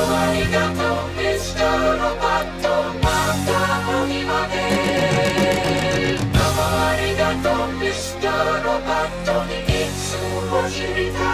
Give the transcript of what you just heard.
arigato, Mr. Roboto, makamoni made. Domo arigato, Mr. Roboto, ni itsumo shiritai.